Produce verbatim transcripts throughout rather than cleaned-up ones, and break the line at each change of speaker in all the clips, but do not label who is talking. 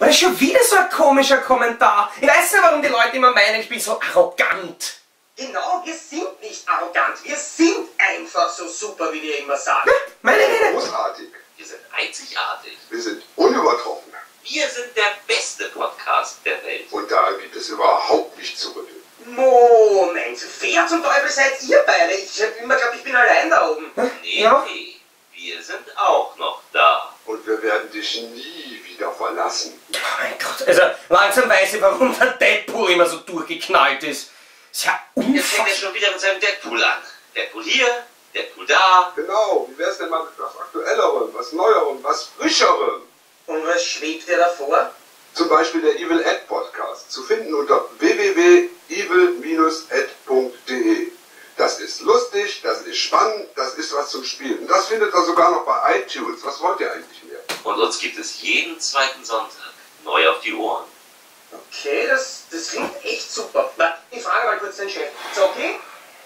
Das ist schon wieder so ein komischer Kommentar. Ich weiß nicht, warum die Leute immer meinen, ich bin so arrogant.
Genau, wir sind nicht arrogant. Wir sind einfach so super, wie wir immer sagen.
Ja, meine Rede.
Großartig.
Wir sind einzigartig.
Wir sind unübertroffen.
Wir sind der beste Podcast der Welt.
Und da gibt es überhaupt nicht zu rütteln.
Moment, wer zum Teufel seid ihr beide? Ich hab immer geglaubt, ich bin allein da oben.
Nee,
Ja.
nee, wir sind auch noch da.
Und wir werden dich nie wieder verlassen.
Oh mein Gott, also langsam weiß ich, warum der Deadpool immer so durchgeknallt ist. Ist ja
Jetzt fängt er
unfassbar.
schon wieder mit seinem Deadpool an. Deadpool hier, Deadpool da.
Genau, wie wär's denn mal mit was Aktuellerem, was Neuerem, was Frischerem?
Und was schwebt ihr davor?
Zum Beispiel der Evil Ed Podcast, zu finden unter w w w punkt evil Bindestrich ed punkt de. Das ist lustig, das ist spannend, das ist was zum Spielen. Und das findet ihr sogar noch bei iTunes. Was wollt ihr eigentlich mehr?
Und uns gibt es jeden zweiten Sonntag neu auf die Ohren.
Okay, das, das klingt echt super. Na, ich frage mal kurz den Chef. Zocki?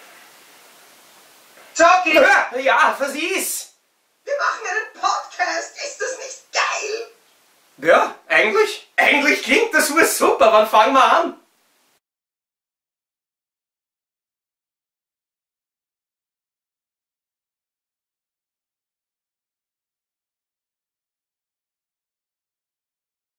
Zocki!
Ja, ja, was ist?
Wir machen einen Podcast. Ist das nicht geil?
Ja, eigentlich, eigentlich klingt das super. Wann fangen wir an?